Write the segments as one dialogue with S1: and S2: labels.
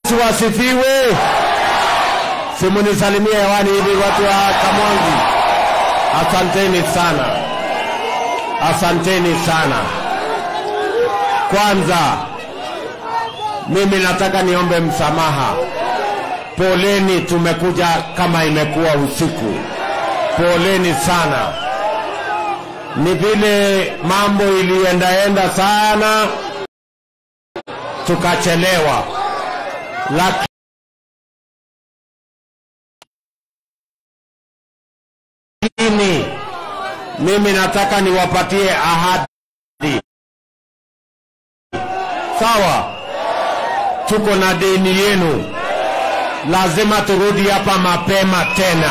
S1: wasifiwe. Simunisalimie hewani hivi watu wa Kamwangi. Asanteni sana. Asanteni sana. Kwanza mimi nataka niombe msamaha. Poleni, tumekuja kama imekuwa usiku. Poleni sana. Ni vile mambo ilienda sana tukachelewa. Lakini mimi nataka niwapatie ahadi. Sawa? Tuko na deni yenu. Lazima turudi hapa mapema tena.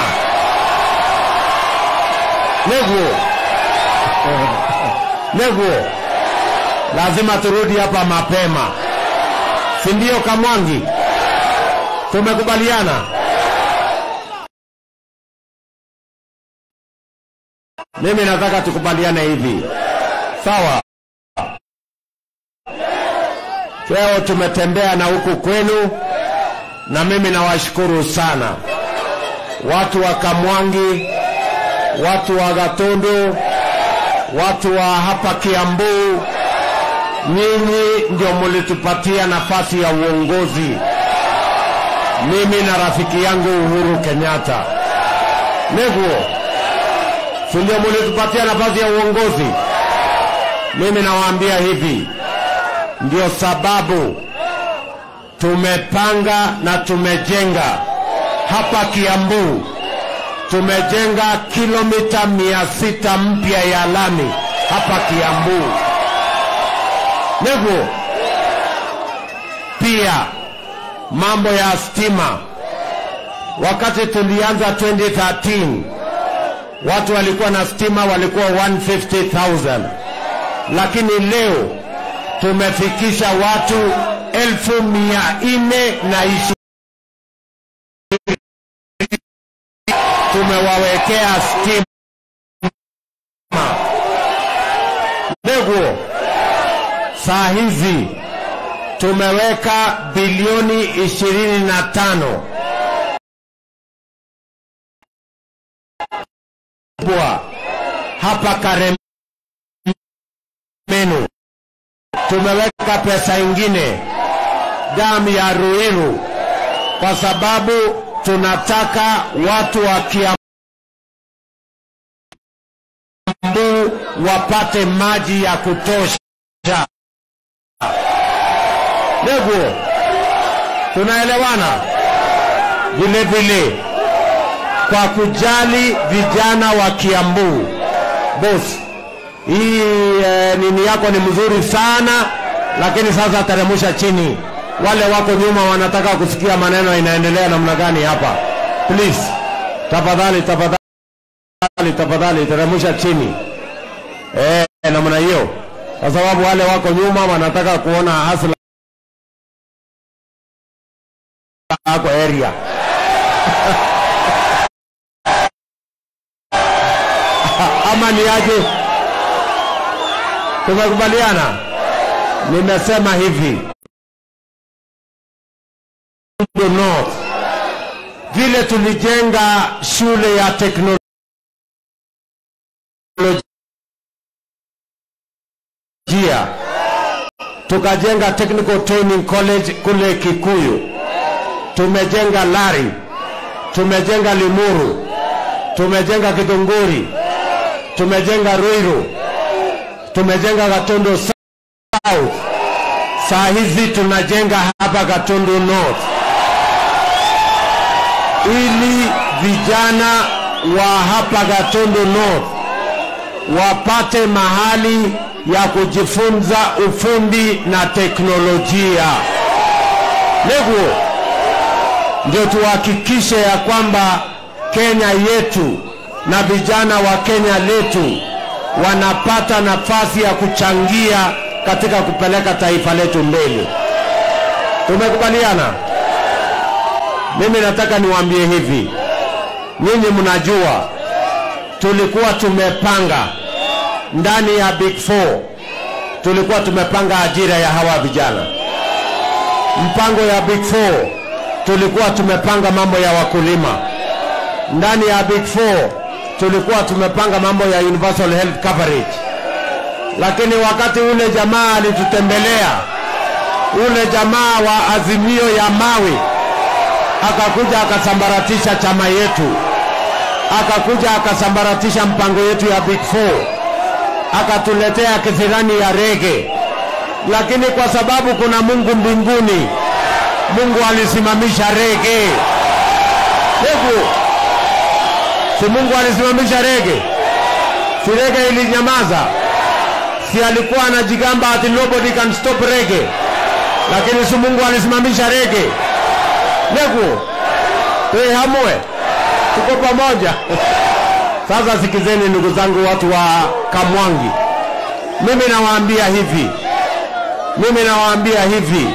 S1: Nego. Lazima turudi hapa mapema. Si ndio Kamwangi? Tumekubaliana? Mimi nataka tukubaliane hivi. Sawa? Leo tumetembea na huku kwenu na mimi nawashukuru sana. Watu wa Kamwangi, watu wa Gatundu, watu wa hapa Kiambu, nyinyi ndio mlitupatia nafasi ya uongozi. Mimi na rafiki yangu Uhuru Kenyatta. Neguo, si ndio mlitupatia nafasi ya uongozi? Mimi nawaambia hivi, ndio sababu tumepanga na tumejenga hapa Kiambu. Tumejenga kilomita 600 mpya ya lami hapa Kiambu. Nego. Pia mambo ya stima. Wakati tulianza 2013, watu walikuwa na stima walikuwa 150,000. Lakini leo tumefikisha watu 420,000. Tumewawekea stima. Nego. Saa hizi tumeweka bilioni 25 hapa Karemenu. Tumeweka pesa ingine damu ya Ruiru, kwa sababu tunataka watu wa Kiambu wapate maji ya kutosha. Nego, tunaelewana? Vile vile kwa kujali vijana wa Kiambu. Boss, hii nini yako ni mzuri sana, lakini sasa teremusha chini. Wale wako nyuma wanataka kusikia maneno inaendelea namna gani hapa. Please, tafadhali teremusha chini. Namna hiyo. Kwa sababu wale wako nyuma wanataka kuona hasla kwa area. Ama ni aje? Tumekubaliana? Nimesema hivi. No. Vile tulijenga shule ya teknolojia, tukajenga Technical Training College kule Kikuyu, tumejenga Lari, tumejenga Limuru, tumejenga Kidunguri, tumejenga Ruiru, tumejenga Gatundu South. Saa hizi tunajenga hapa Gatundu North, ili vijana wa hapa Gatundu North wapate mahali ya kujifunza ufundi na teknolojia. Nego, ndio tuhakikishe ya kwamba Kenya yetu na vijana wa Kenya letu wanapata nafasi ya kuchangia katika kupeleka taifa letu mbele. Tumekubaliana? Mimi nataka niwaambie hivi. Nyinyi mnajua tulikuwa tumepanga ndani ya Big Four, tulikuwa tumepanga ajira ya hawa vijana. mpango ya Big Four tulikuwa tumepanga mambo ya wakulima. Ndani ya Big Four tulikuwa tumepanga mambo ya universal health coverage. Lakini wakati ule jamaa alitutembelea, ule jamaa wa Azimio ya Mawe akakuja akasambaratisha chama yetu, akakuja akasambaratisha mpango yetu ya Big Four, akatuletea kisirani ya rege. Lakini kwa sababu kuna Mungu mbinguni, Mungu alisimamisha rege. Si Mungu alisimamisha rege? Si rege ilinyamaza? Si alikuwa anajigamba ati nobody can stop rege? Lakini si Mungu alisimamisha rege? Hamwe tuko pamoja. Sasa sikizeni ndugu zangu, watu wa Kamwangi, mimi nawaambia hivi,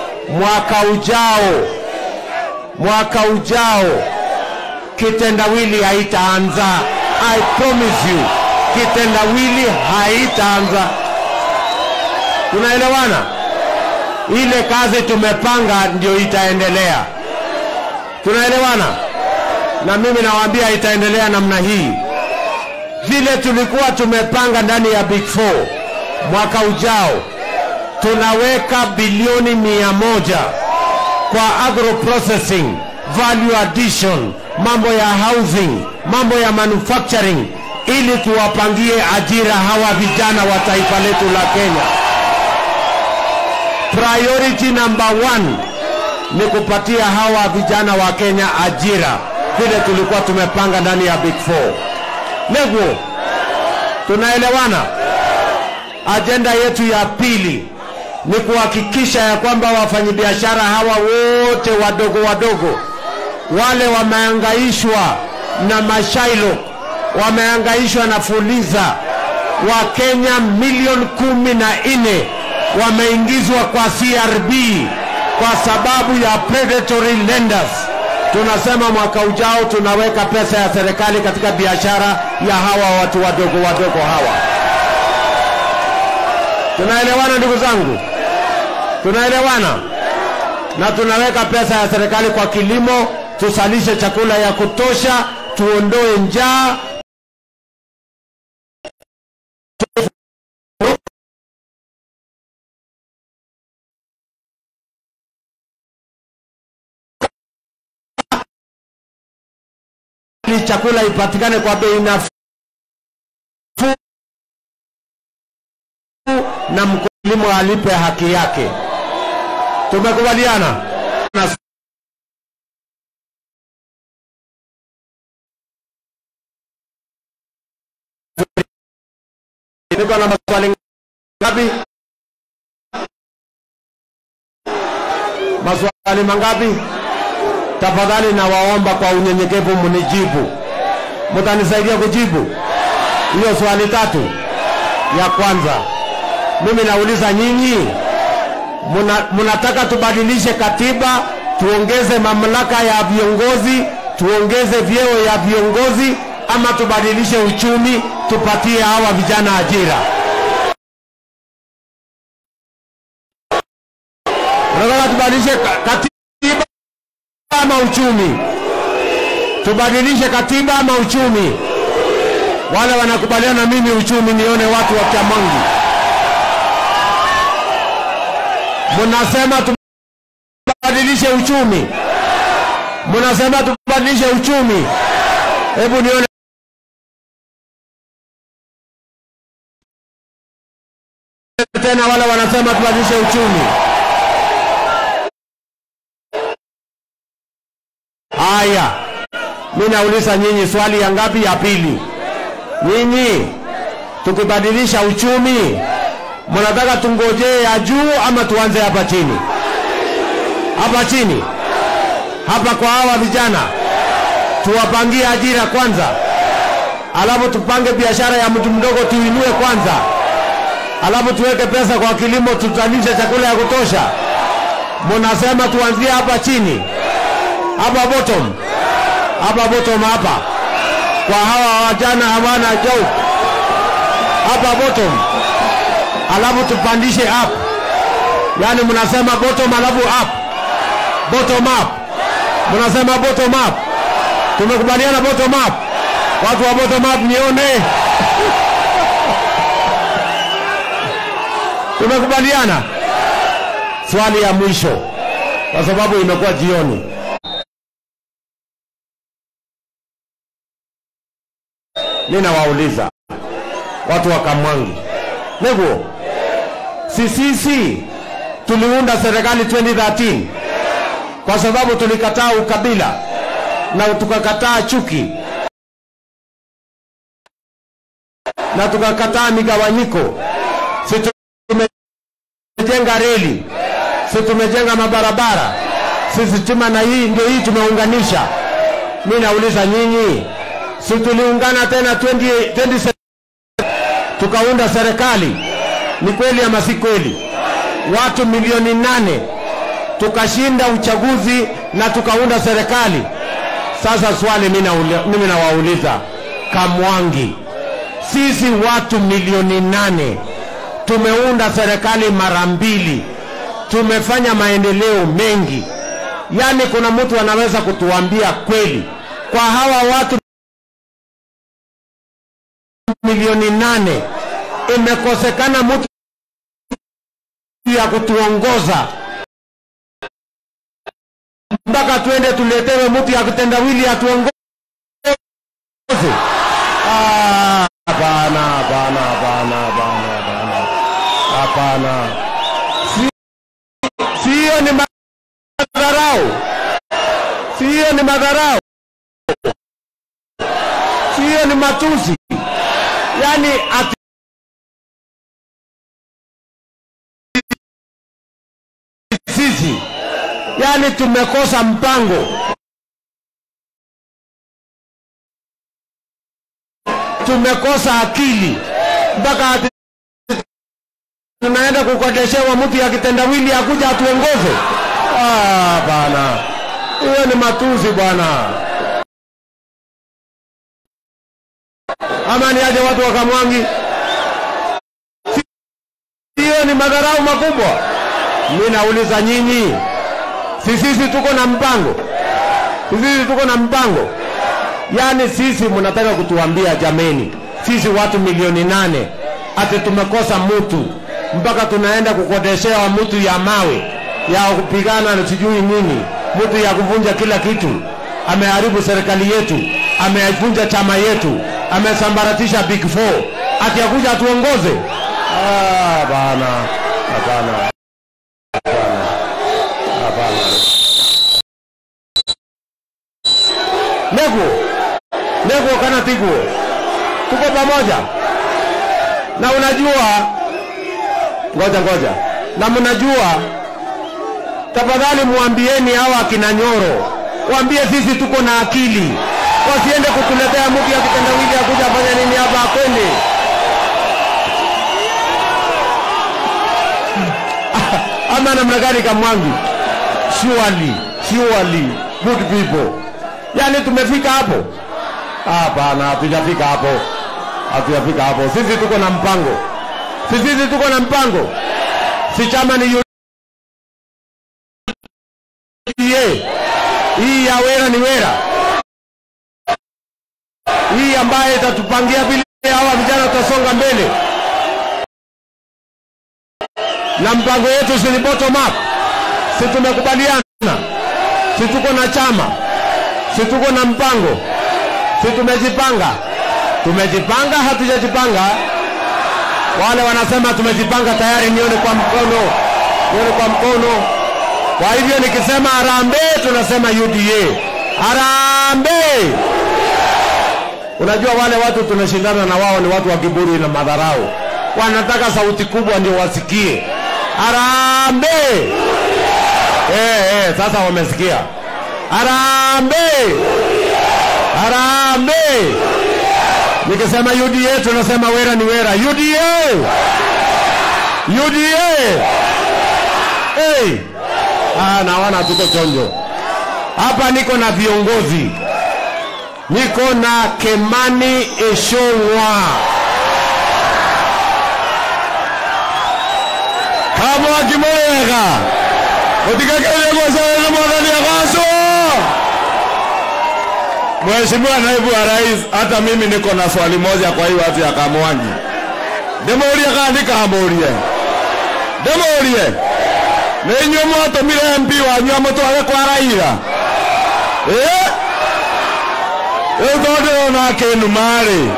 S1: mwaka ujao kitendawili haitaanza. I promise you, kitendawili haitaanza. Tunaelewana? Ile kazi tumepanga ndio itaendelea. Tunaelewana? Na mimi nawaambia itaendelea namna hii. Vile tulikuwa tumepanga ndani ya Big Four, mwaka ujao tunaweka bilioni 100 kwa agro processing, value addition, mambo ya housing, mambo ya manufacturing, ili tuwapangie ajira hawa vijana wa taifa letu la Kenya. Priority number 1 ni kupatia hawa vijana wa Kenya ajira, vile tulikuwa tumepanga ndani ya Big Four. Tunaelewana? Agenda yetu ya pili ni kuhakikisha ya kwamba wafanyabiashara hawa wote wadogo, wale wamehangaishwa na mashailo, wamehangaishwa na fuliza, wa Kenya milioni 14 wameingizwa kwa CRB kwa sababu ya predatory lenders. Tunasema mwaka ujao tunaweka pesa ya serikali katika biashara ya hawa watu wadogo hawa. Tunaelewana ndugu zangu? Tunaelewana? Na tunaweka pesa ya serikali kwa kilimo, tusalishe chakula ya kutosha, tuondoe njaa. Chakula ipatikane kwa bei nafuu na mkulima alipe haki yake. Tumekubaliana? Niko na maswali ngapi? Maswali mangapi? Tafadhali na waomba kwa unyenyekevu mnijibu. Mtanisaidia kujibu hiyo swali 3. Ya kwanza, mimi nauliza nyinyi, mnataka tubadilishe katiba, tuongeze mamlaka ya viongozi, tuongeze vyeo ya viongozi, ama tubadilishe uchumi, tupatie hawa vijana ajira? Nataka tubadilishe katiba ama uchumi? Tubadilishe katiba ama uchumi? Wale wanakubaliana na mimi uchumi, nione watu wa Kamwangi. Mnasema tubadilishe uchumi? Mnasema tubadilishe uchumi? Hebu nione tena wale wanasema tubadilishe uchumi. Haya, mimi nauliza nyinyi swali ya ngapi? Ya pili. Nyinyi tukibadilisha uchumi, mnataka tungojee ya juu ama tuanze hapa chini? Hapa chini, hapa kwa hawa vijana tuwapangie ajira kwanza, alafu tupange biashara ya mtu mdogo tuinue kwanza, alafu tuweke pesa kwa kilimo, tutalishe chakula ya kutosha. Mnasema tuanzie hapa chini, hapa bottom, hapa kwa hawa wajana hawana job, hapa bottom, alafu tupandishe up. Yani mnasema bottom alafu up. Bottom up. Mnasema bottom up. Tumekubaliana bottom up. Watu wa bottom up nione. Tumekubaliana. Swali ya mwisho, kwa sababu imekuwa jioni. Ninawauliza watu wa Kamwangi, Neguo, sisi tuliunda serikali 2013 kwa sababu tulikataa ukabila na tukakataa chuki na tukakataa migawanyiko. Sisi tumejenga reli, sisi tumejenga mabarabara, sisi chuma na hii ndio hii tumeunganisha. Mimi nauliza nyinyi, sisi tuliungana tena 20 tukaunda serikali, ni kweli ama si kweli? Watu milioni 8 tukashinda uchaguzi na tukaunda serikali. Sasa swali mimi nawauliza Kamwangi, sisi watu milioni 8 tumeunda serikali mara 2, tumefanya maendeleo mengi. Yani kuna mtu anaweza kutuambia kweli kwa hawa watu milioni 8 imekosekana mtu ya kutuongoza mpaka tuende tuletewe mtu ya kitendawili atuongoze? Hapana. Sio ni madharau. Sio ni madharau. Sio ni matusi. Yani sisi yani tumekosa mpango. Tumekosa akili mpaka tunaenda kukodeshewa mtu ya kitendawili akuja atuongoze. Bana, hiyo ni matusi bwana. Ama ni aje watu wa Kamwangi? Hiyo ni madharau makubwa. Mimi nauliza nyinyi, sisi tuko na mpango? Sisi tuko na mpango? Yani sisi mnataka kutuambia jameni, sisi watu milioni 8 ati tumekosa mtu mpaka tunaenda kukodeshewa mtu ya mawe ya kupigana na sijui nini, mtu ya kuvunja kila kitu. Ameharibu serikali yetu, amevunja chama yetu, amesambaratisha Big 4, ati akuja atuongoze? Bana, hapana. Nego kana tiguo. Tuko pamoja. Na unajua, ngoja. Na mnajua, tafadhali muambieni hawa kina Nyoro, waambie sisi tuko na akili. Wasiende kutuletea mtu ya kitendawili akuja afanya nini hapa akwende. Ama namna gani Kamwangi? Surely good people. Yani tumefika hapo? Hapana, hatujafika hapo. Hatujafika hapo. Sisi tuko na mpango. Sisi tuko na mpango. Si chama ni hii ya Wera ni Wera. Hii ambaye itatupangia vile hawa vijana tutasonga mbele. Na mpango yetu si bottom up. Si tumekubaliana. Si tuko na chama. Si tuko na mpango. Si tumejipanga. Tumejipanga, hatujajipanga. Wale wanasema tumejipanga tayari, nione kwa mkono. Nione kwa mkono. Kwa hivyo nikisema harambee tunasema UDA. Harambee. Unajua wale watu tunashindana na wao ni watu wa kiburi na madharau. Wanataka sauti kubwa ndio wasikie. Harambee. Sasa wamesikia. Harambee. Harambee. Nikisema UDA tunasema Wera ni Wera. UDA. UDA. Naona tuko chonjo. Hapa niko na viongozi. Niko na Kimani Ichung'wah. Kamwaki mwega. Utikakele kwa sana mwadani ya kwaso. Mheshimiwa Naibu wa Rais, hata mimi niko na swali moja kwa hii watu ya Kamwangi. Demorie kaandika hamorie. Demorie. Nenyo mwato mire MP wanyu mwato wale kwa Raila. Todo na kenu mare.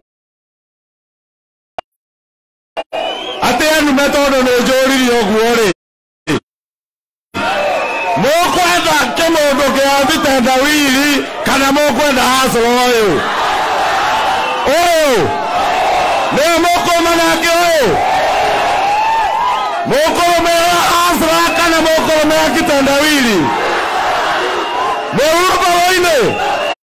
S1: Ate anu metodo no jori yoguore. Mokwenda kemodo ke abitenda wili kana mokwenda hasolo. Ne moko manake moko mera asra kana moko mera kitenda wili. Meuba waine.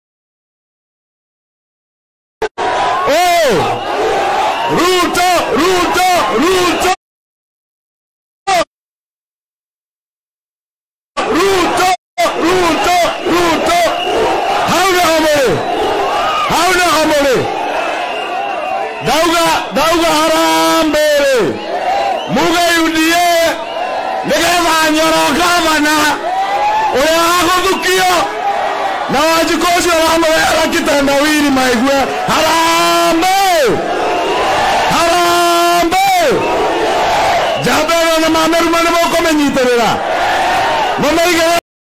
S1: Ruto. Hauna hamole. Dauga harambere. Muga UDA. Nigeva nyoro gavana. Oya hagodukio. Na wajikosi hamole akitenda wili maigwe. Harambe. Jabero na mameru mane moko menyiterera. Mamaiga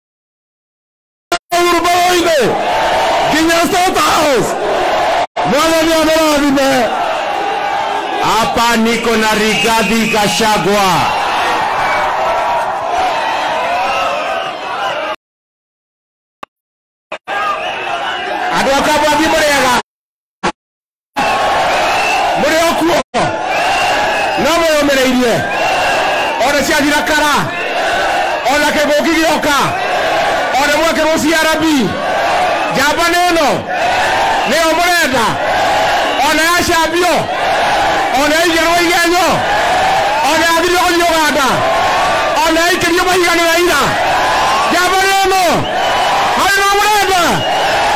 S1: urbaoide. Kinya State House. Mwana ni ameradime. Hapa niko na Rigathi Gachagua. Adoka bwabi murega. Murekuo. Namo yomereirie. Ora cia thirakara. Ona kegoki gioka. Ona mwake ruciarabi. Jamba neno. Leo murenda. Ona yacambio. Ona igero igenyo. Ona athirio Uganda. Ona ikirio maigano ya ira. Jamba neno. Hayo murenda.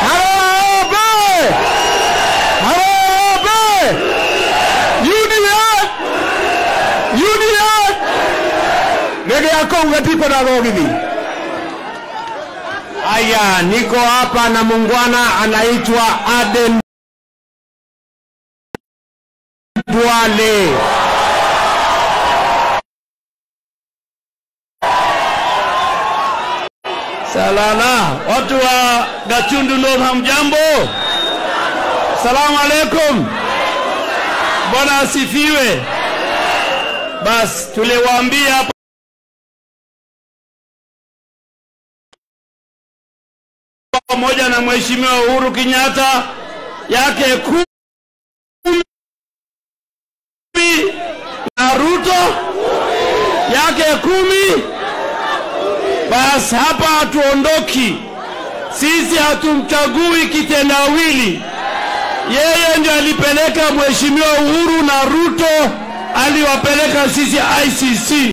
S1: Ungatiko na rogithi. Aya, niko hapa na mungwana anaitwa Aden Duale. Salala, watu wa Gatundu North hamjambo? Salamu alaikum. Bwana asifiwe. Bas, tuliwaambia hapa pamoja na Mheshimiwa Uhuru Kenyatta yake 10 na Ruto yake 10. Bas hapa hatuondoki. Sisi hatumchagui kitendawili. Yeye ndiye alipeleka Mheshimiwa Uhuru na Ruto aliwapeleka sisi ICC.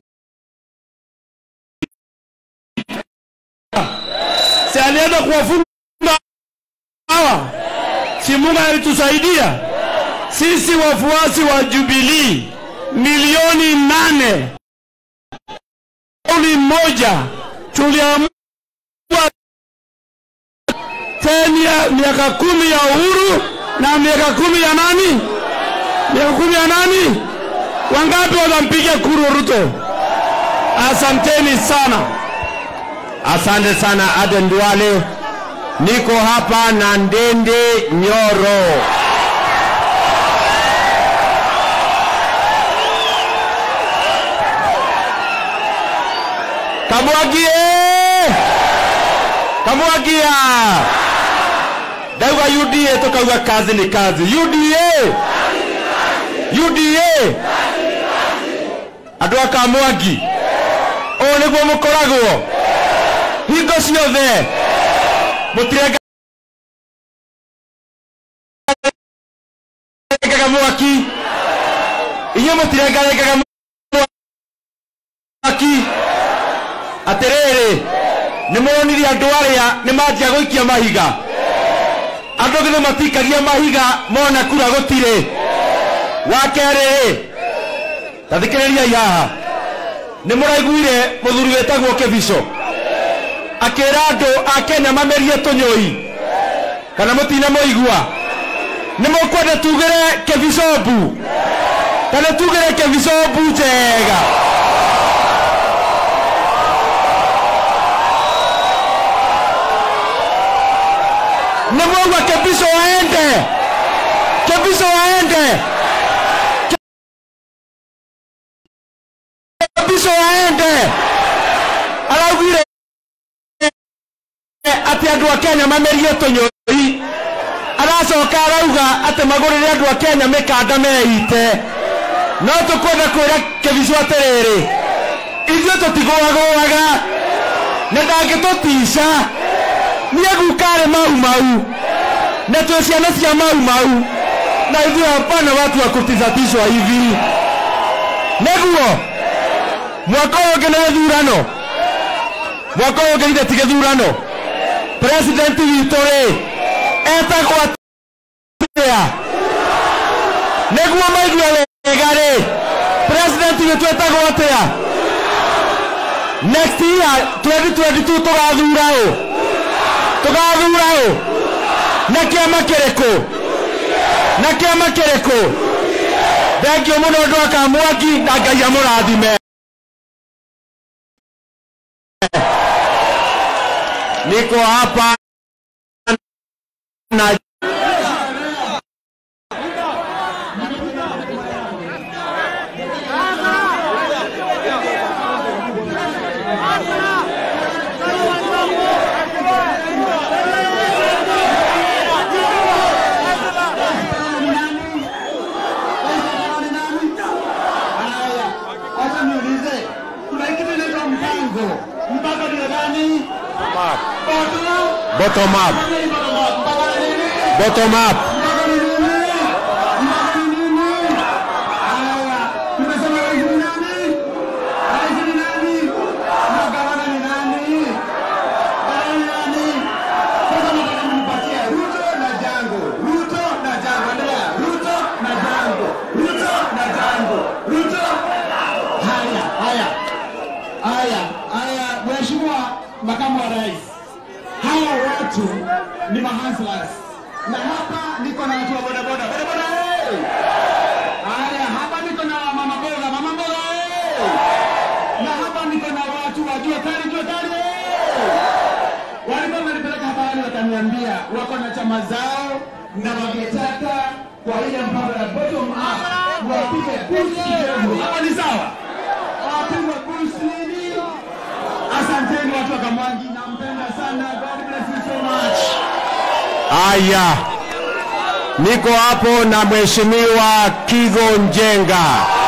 S1: Si alienda kuwafunga hawa. Si Mungu alitusaidia. Sisi wafuasi wa Jubilee milioni 8. Kauli moja tuliamua tena miaka 10 ya Uhuru na miaka 10 ya nani? Miaka 10 ya nani? Wangapi watampigia kura Ruto? Asanteni sana. Asante sana Aden Duale. Niko hapa na Ndende Nyoro. Kamwagia. Dauga UDA toka kazi ni kazi. UDA. Adwa Kamwagi. Ole gwo mukoragwo. Hingo ciothe. Mutirega mwaki. Iyo mutirega mwaki. Aterere. Nimuonire andu aria nimanjia guikia mahiga. Andu githe matikagia mahiga mona kura gutire. Wakere. Tathikiriria haha. Nĩ mũraiguire mũthuri wetagwo Kĩbico akĩra andũ a Kenya mamerie tũnyũi, kana mũtina mũigua? Nĩ mũkwenda tugĩre Kĩbico mbu, kana tugĩre Kĩbico mbu njega? Nĩ mwauga Kĩbico aende, Kĩbico aende, Kĩbico aende. Araugire ati andũ a Kenya mamerie tũnyũi, aracoka arauga ati magũrĩre andũ a Kenya mĩkanda meite. No tũkwenda kwĩra Kĩbico atĩrĩrĩ, ithuĩ tũtigũagũaga na ndangĩtũtica, niĩ gukarĩ mau na twĩ ciana cia mau na ithuĩ hapana watu wa kutitatishwa hivi. Nĩguo mwaka ũyũ ũngĩ nĩ gĩthurano, mwaka ũyũ ũngĩ ithe ti gĩthurano. President witũ rĩ etagwo atĩa? Nĩguo maigue wega rĩ, president witũ etagwo atĩa? Next year 2022 tũgathura ũ? Tũgathura ũ? Na kĩama kĩrĩkũ? Na kĩama kĩrĩkũ? Thengio mũno andũ a Kamwangi, na Ngai amũrathime. Niko hapa na bottom up. Bottom up.
S2: Makamu wa Rais, hawa watu ni mahaslas, na hapa niko na watu wa bodaboda. Haya, hapa niko na mama mboga. Na hapa niko na watu wa jua kali. Walikuwa wananipeleka habari, wakaniambia wako na chama zao na wangetaka kwa ile mpango ya bottom up wapige boost kidogo. Hapa ni sawa? Wapige boost nini? Asanteni watu wa Kamwangi, nampenda sana. God bless you so much.
S1: Aya, niko hapo na Mheshimiwa Kigo Njenga.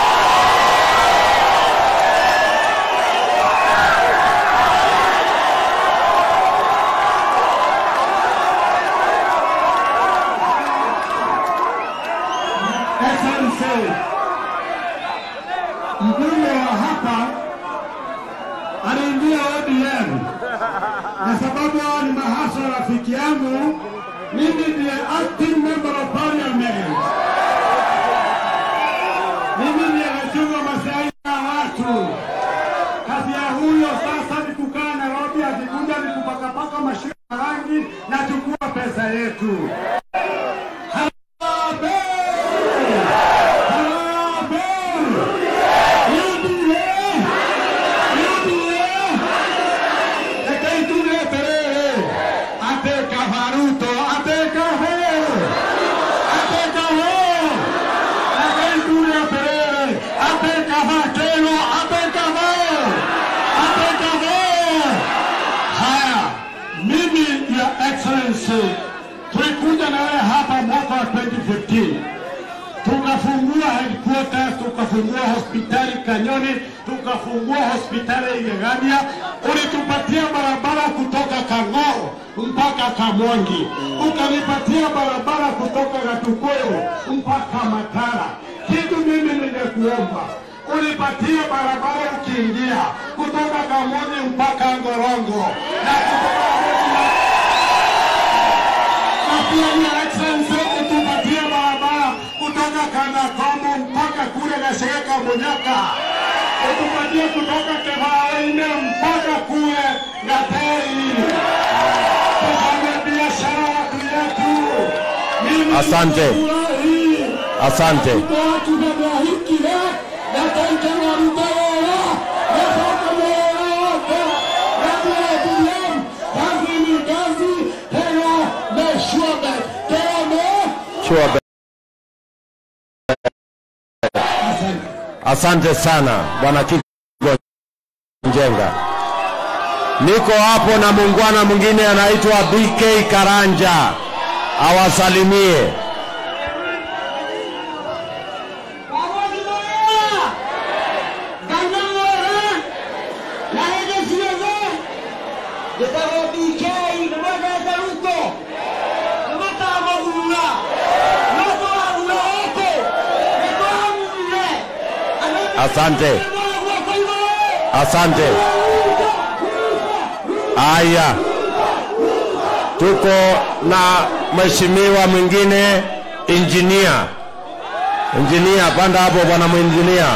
S2: Excellency, mbunge wa hapa anaingia ODM na sababu ni mahasha rafiki yangu. Mimi ndiye acting member of parliament. Mimi ndiye nachunga maslahi ya watu. Kazi ya huyo sasa ni kukaa Nairobi, akikuja ni kupakapaka mashine rangi na chukua pesa yetu. Tulikuja na wewe hapa mwaka wa 2015. Tukafungua headquarters, tukafungua hospitali Kanyoni, tukafungua hospitali Igegania. Ulitupatia barabara kutoka Kang'oro mpaka Kamwangi. Ukanipatia barabara kutoka Gatukuyu mpaka Matara. Kitu mimi ningekuomba, unipatie barabara ukiingia kutoka Kamwangi mpaka Ngorongo. Pia Excellency, utupatie barabara kutoka Kanakomo mpaka kule Gasheka Munyaka. Tupatie kutoka Kevaraine mpaka kule Gatei. Tufanye biashara yetu.
S1: Asante. Asante. Asante sana Bwana Kiko Njenga. Niko hapo na muungwana mwingine anaitwa BK Karanja, awasalimie. Asante. Asante. Aya. Tuko na mheshimiwa mwingine engineer. Engineer, panda hapo bwana engineer.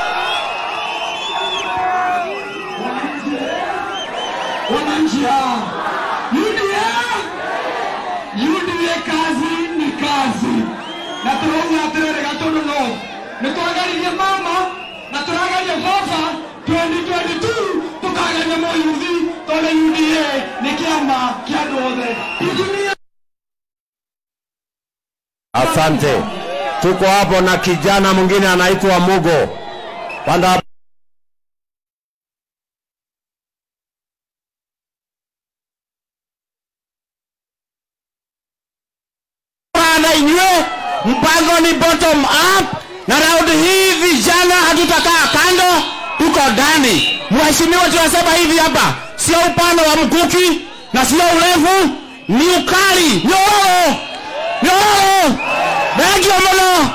S2: UDA kazi ni kazi. Na tunaona atere gatono no. Nituangalie mama na tuangalie baba 2022 tukaangalie moyuzi tole UDA ni kiama kiadode.
S1: Asante. Tuko hapo na kijana mwingine anaitwa Mugo. Panda hapo. Mpango ni bottom up, na round hii vijana hatutakaa kando, tuko ndani. Mheshimiwa, tunasema hivi hapa, sio upande wa mkuki na sio urefu, ni ukali. Nyororo. Nyororo. Thank you mno.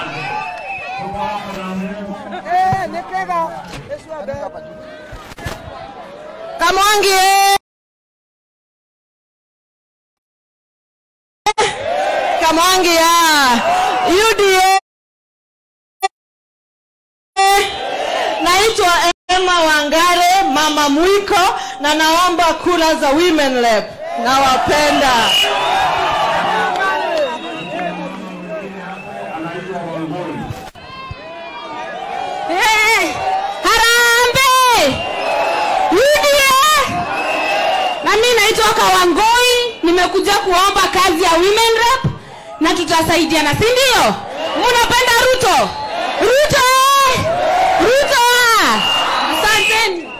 S3: Kamwangi. Kamwangi ya UDA. Naitwa Emma Wangare, mama Mwiko, na naomba kura za Women Rep. Nawapenda. Harambe! UDA! Na mimi naitwa Kawangoi, nimekuja kuomba kazi ya Women Rep na tutasaidiana, si ndio? Mnapenda Ruto? Ruto! Ruto! Asante.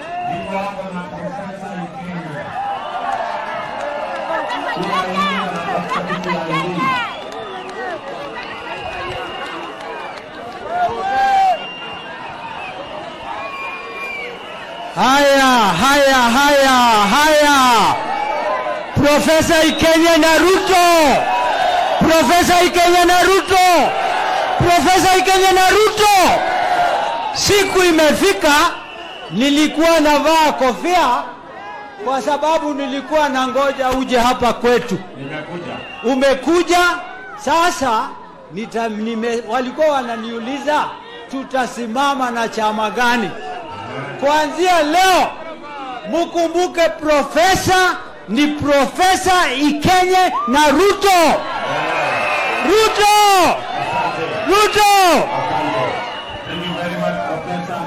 S1: Haya. Profesa Ikenya na Ruto. Profesa Ikenya na Ruto. Profesa Ikenya na Ruto. Siku imefika, nilikuwa navaa kofia kwa sababu nilikuwa na ngoja uje hapa kwetu.
S2: Nimekuja.
S1: Umekuja sasa, walikuwa wananiuliza tutasimama na chama gani. Kuanzia leo mkumbuke profesa ni Profesa Ikenya na Ruto. Ruto! Ruto!
S2: Thank you very much, Professor.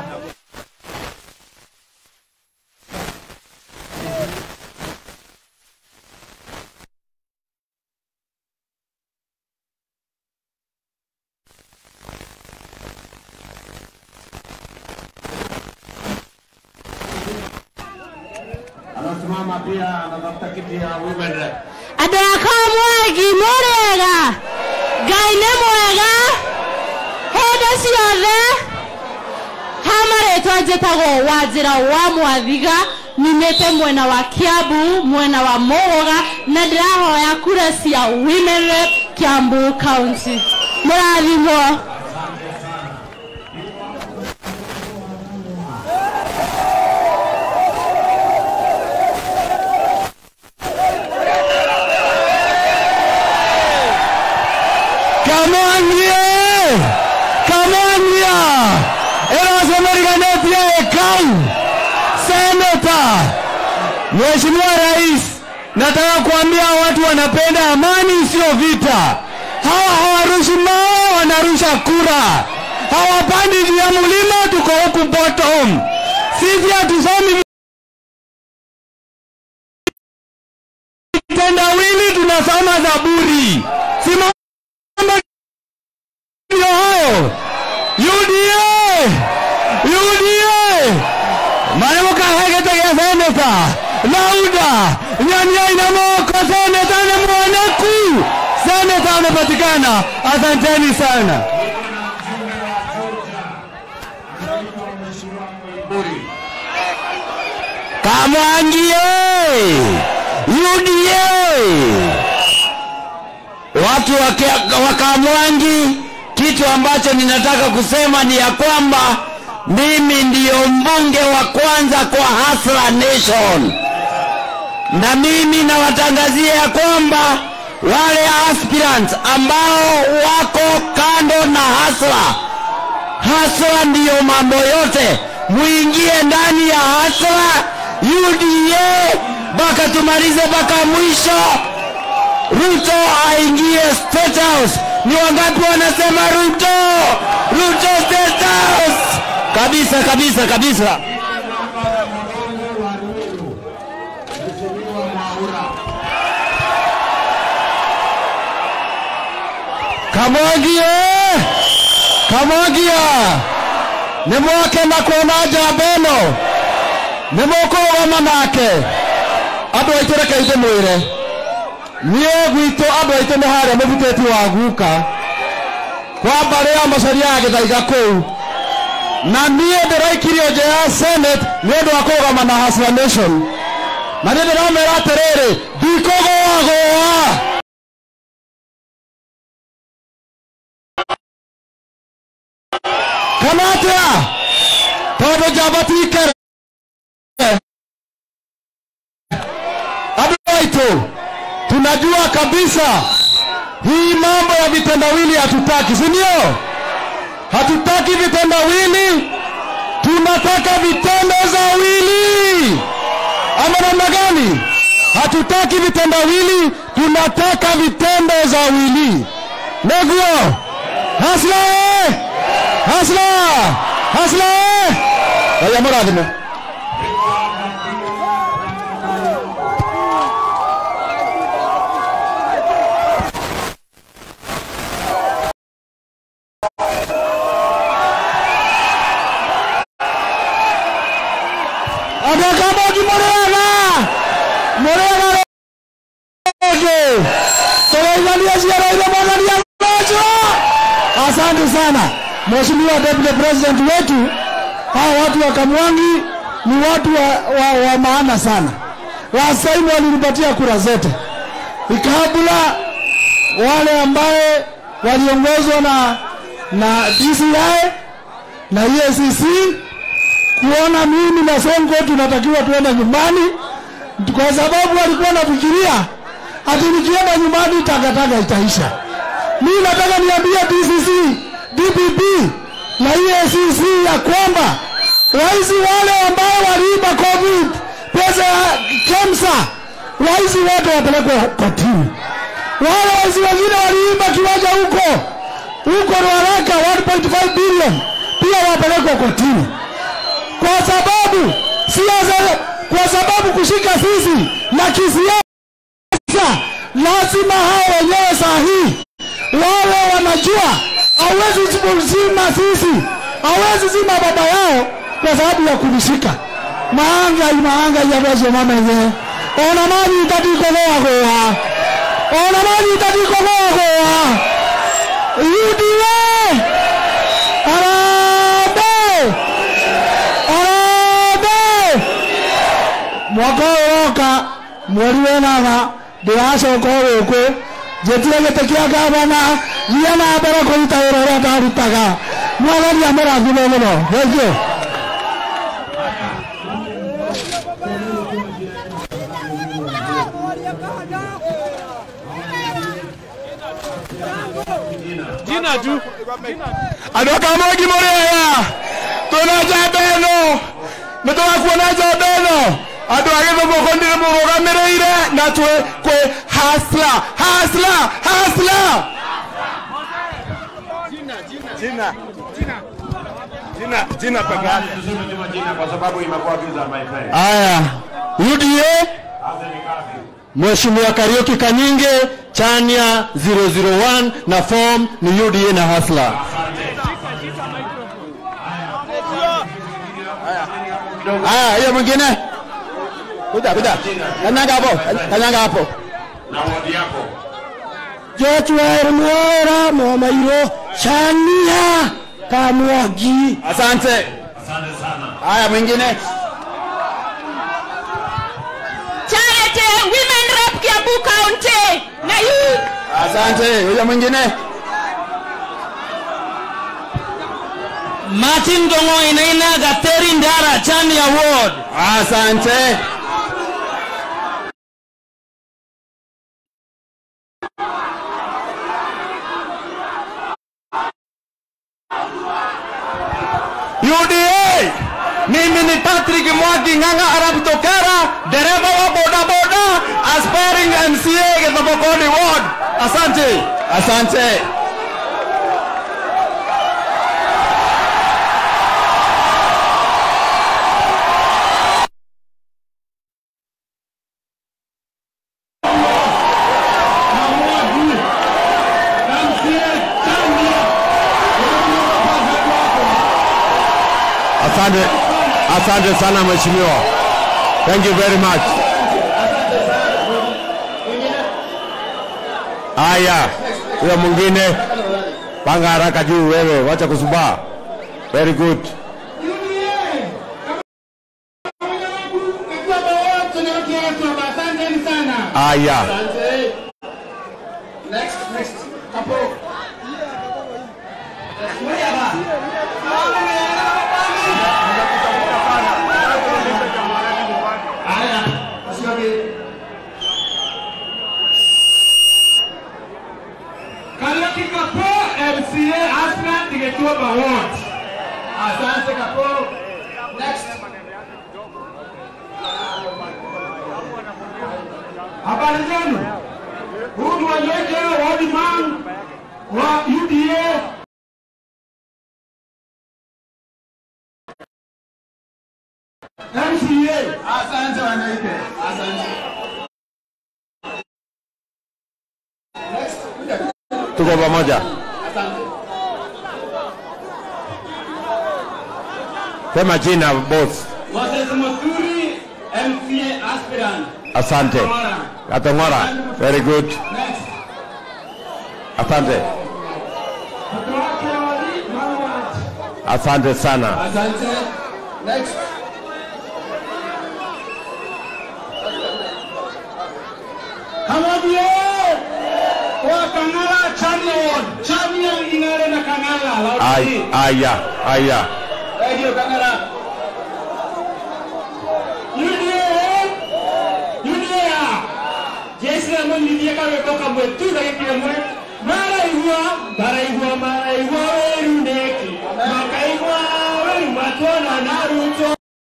S2: Anasimama pia anatafuta kiti ya Women Rep.
S3: Adakamwagi murega. Gaine mwega. Heda ciothe. Hamaretwa njĩtagwo Wanjĩra wa Mwathiga, nimete mwena wa Kiambu, mwena wa Mũgũga, na ndĩrahoya kura cia Women Rep Kiambu County. Mũrathimwo.
S1: Come on, yeah! Eros Americanetia, Mheshimiwa Rais, nataka kuambia watu wanapenda amani sio vita. Hawa hawarushi mawe, wanarusha kura. Hawapandi juu ya mlima, tuko huku bottom. Sisi hatusomi vitendawili, tunasoma Zaburi. Simama ndio hao. UDA Manemoka hageta ya seneta Lauda Nyanya inamoko seneta na mwanaku. Seneta amepatikana. Asanteni sana. Kamwangie UDA watu wa Kamwangi. Kitu ambacho ninataka kusema ni ya kwamba mimi ndiyo mbunge wa kwanza kwa Hustler Nation, na mimi nawatangazia ya kwamba wale aspirants ambao wako kando na Hustler ndiyo mambo yote, muingie ndani ya Hustler UDA baka tumalize baka mwisho. Ruto aingie State House. Ni wangapi wanasema Ruto State House? Kabisa. Kamogia Nemoke na kuonaja beno Nemoko wa manake Ado aitere kaite mwire Niye gwito ado aite mehare mebuteti waguka Kwa bare ya masharia yake taiga kou Na niye deraikirio ya Senate Niyedo wakoga mana Hustler Nation Na niye deramera terere Dikogo wagoa Kamatea Todo jabati kere Ado aito tunajua kabisa hii mambo ya vitendawili hatutaki, si ndio? Hatutaki vitendawili, tunataka vitendawili. Ama namna gani? Hatutaki vitendawili, tunataka vitendawili. Neguo Hustler Haya maradimo Asante sana Mheshimiwa Deputy President wetu. Hawa watu wa Kamwangi ni watu wa maana sana. Wasaimu walinipatia kura zote. Ikabula wale ambaye waliongozwa na DCI na EACC kuona mimi na Sonko tunatakiwa tuende nyumbani, kwa sababu walikuwa nafikiria ati nikienda nyumbani takataka itaisha. Mimi nataka niambie DCC, DPP na EACC ya kwamba waizi wale ambao waliiba COVID, pesa ya KEMSA, waizi wote wapelekwe kotini. Wale waizi wengine waliiba kiwanja huko Ruaraka 1.5 billion pia wapelekwe kotini. Kwa sababu kushika sisi na kisiasa, lazima hao wenyewe sahihi wale wanajua hawezi zima sisi, hawezi zima baba yao kwa sababu ya kunishika. Mahanga ya bazo mama yenyewe. Ona mali itatiko goa. UDA Arabe mwaka woka mweri wenana ndiracoka guku jetire gitekia gavana yana mbere kuruta wĩra ũrĩa ndarutaga. Mwathani amũrathime mũno. Thank you.
S4: Jina tu
S1: Adoka Kamwangi Morea tunaja beno. Metoka kuonaja beno.
S2: adu agitho mokondire murugamirire na twe kwe hasla Jina peke yake.
S1: Tuseme jina kwa sababu imekuwa giza my friend.
S2: Aya, UDA Mheshimiwa Kariuki Kanyinge, Chania 001 na form ni UDA na Hasla. Aya, hiyo mwingine. Kuja. Kanyaga hapo.
S1: Na wadi yako.
S2: Joshua Mwera Mwamairo Chania Kamwagi. Asante
S1: sana.
S2: Aya, mwingine.
S3: Charity Women Rep Kiambu County na youth.
S2: Asante. Huyo mwingine.
S5: Martin Dongo Inaina Gateri Ndara Chani Award.
S2: Asante. UDA mimi ni Patrick Mwagi Nganga Arab Tokera, dereva wa bodaboda, aspiring MCA Githobokoni Ward. Asante.
S1: Asante sana mheshimiwa. Thank you very much. Aya, huyo mwingine panga haraka juu wewe, wacha kusubaa. Very good. Aya.
S2: Next couple.
S6: Kariuki Kapo, MCA aspirant to get to award.
S2: Asante Kapo. Next.
S6: Habari zenu. Huyu ni wanyeke wadi man wa UDA. MCA.
S2: Asante wanaike. Asante.
S1: Tuko pamoja. Sema jina boss.
S6: Moses Muturi, MCA aspirant.
S1: Asante. Katongora. Very good.
S6: Next.
S1: Asante. Asante sana.
S2: Asante. Next.
S6: Hamabie. Kwa Kangala Chania Ingare na Kangala.
S1: Aya.
S2: Radio Kangala.
S6: UDA. Jeshi la Mungu lieka wetoka mwetu na kile mwe. Mara igwa weru neki. Makaigwa weru matona Naruto.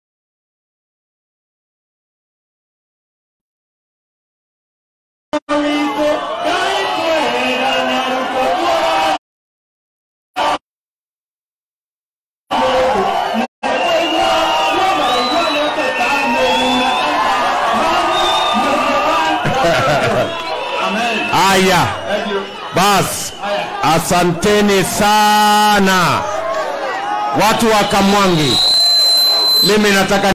S1: Aya. Bas. Asanteni sana. Watu wa Kamwangi. Mimi nataka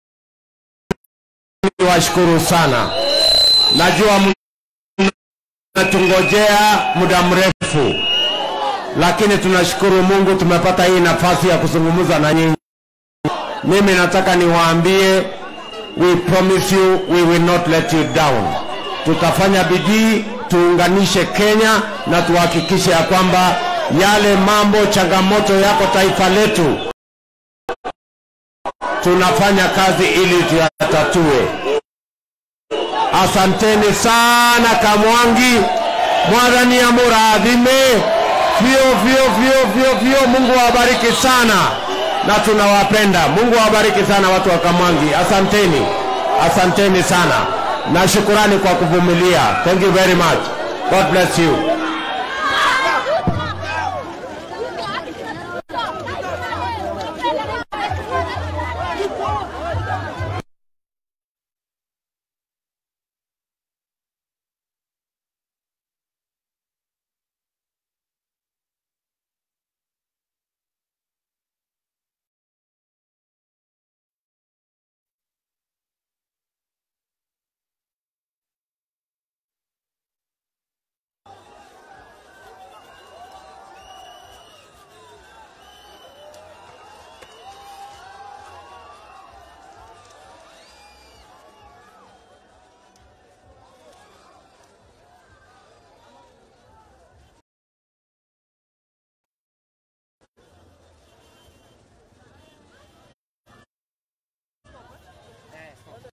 S1: niwashukuru sana. Najua mnatungojea muda mrefu. Lakini tunashukuru Mungu tumepata hii nafasi ya kuzungumza na nyinyi. Mimi nataka niwaambie, we promise you we will not let you down. Tutafanya bidii tuunganishe Kenya na tuhakikishe ya kwamba yale mambo changamoto yako taifa letu tunafanya kazi ili tuyatatue. Asanteni sana Kamwangi. Mwadhani ya muradhime. Vio. Mungu awabariki sana. Na tunawapenda. Mungu awabariki sana watu wa Kamwangi. Asanteni. Asanteni sana na shukurani kwa kuvumilia. Thank you very much. God bless you.